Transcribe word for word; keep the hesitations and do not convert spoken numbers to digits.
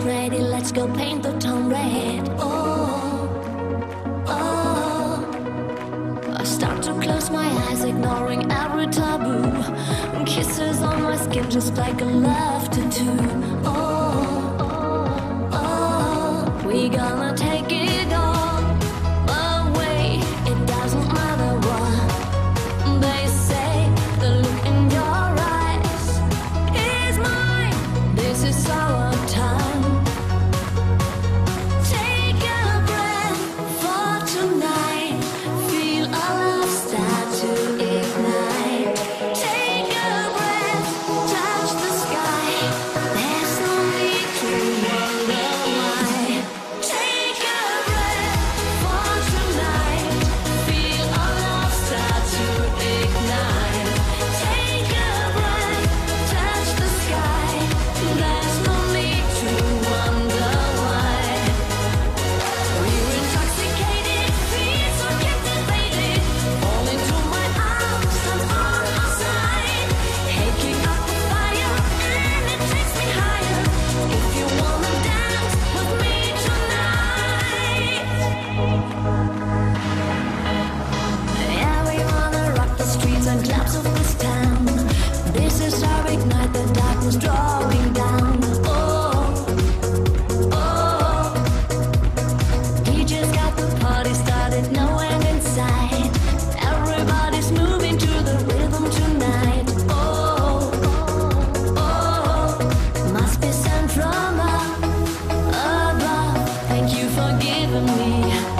ready, let's go paint the town red. Oh, oh. I start to close my eyes, ignoring every taboo. Kisses on my skin, just like a love tattoo. Oh, oh, oh. We gonna take it all away. It doesn't matter what they say. The look in your eyes is mine. This is our time. Take a breath for tonight. Feel our love start to ignite. Take a breath, touch the sky. There's no need to wonder why. Take a breath for tonight. Feel our love start to ignite. Take a breath, touch the sky. There's no need to wonder why. We're intoxicated, feet so captivated. Fall into my arms and on our side. Taking up the fire and it takes me higher. If you wanna dance with me tonight. Yeah, we wanna rock the streets and clubs of this town. This is our big night, the darkness drawing down. Oh, oh. D J's got the party started, no end in sight. Everybody's moving to the rhythm tonight. Oh, oh. Must be sent from up above. Thank you for giving me